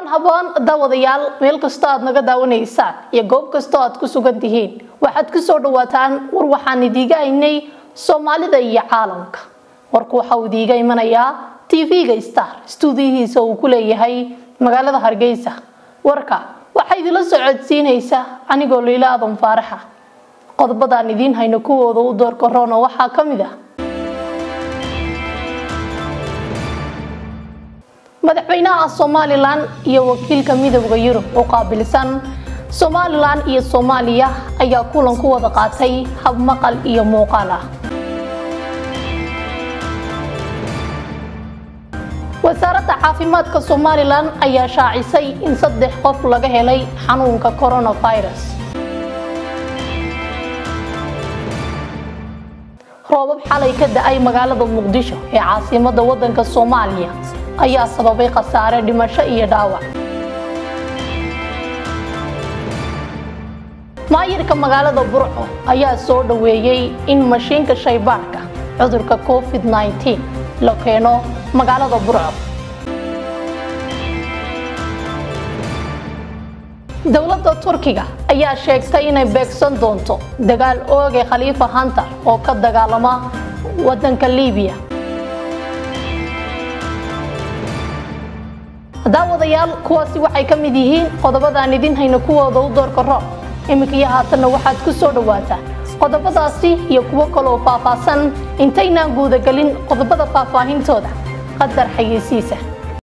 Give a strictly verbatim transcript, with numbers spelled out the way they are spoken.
kulan habaan daawadayaal meel kasta aad naga daawanaysaan iyo goob kasta aad ku sugan tihiin waxaad ku soo dhawaataan war waxaan idiga haynay Soomaalida iyo caalamka warku waxa uu idiga imanayaa T V-ga Star studio-hiisa uu ku leeyahay magaalada Hargeysa warka waxa idila socodsiinaysa anigoo Leila Adam Faaraxa qodobada aan idin hayno kuwooda u door corona waxa kamid ah madaxweynaha Somaliland iyo wakiilka midowga Yurub oo qaabilsan Somaliland iyo Soomaaliya ayaa kulan ku wada qaatay hab maqal iyo muuqaal ah wasaaradda caafimaadka Somaliland ayaa shaacisay in saddex qof laga helay xanuunka coronavirus roobab xalay ka da'ay magaalada Muqdisho ee caasimadda waddanka Soomaaliya ayaa sababay khasaare dhimasho iyo dhaawac maayirka magaalada Burco ayaa soo dhaweeyay in mashiinka shaybaarka cudurka COVID nineteen la keeno magaalada Burco dawladda Turkiga ayaa sheegtay inay beegsan doonto dagaal ooge Khalifa Haftar oo ka dagaalama waddanka Liibiya daawadayaal kuwaasi waxay ka mid yihiin qodobada aan idin hayno kuwooda u door corona imika haatan waxaad ku soo dhawaataan qodobadaasi iyo kuwa kale oo faahfaahsan intaynaan guuda galin qodobada faahfaahintooda qadar xayeysiisa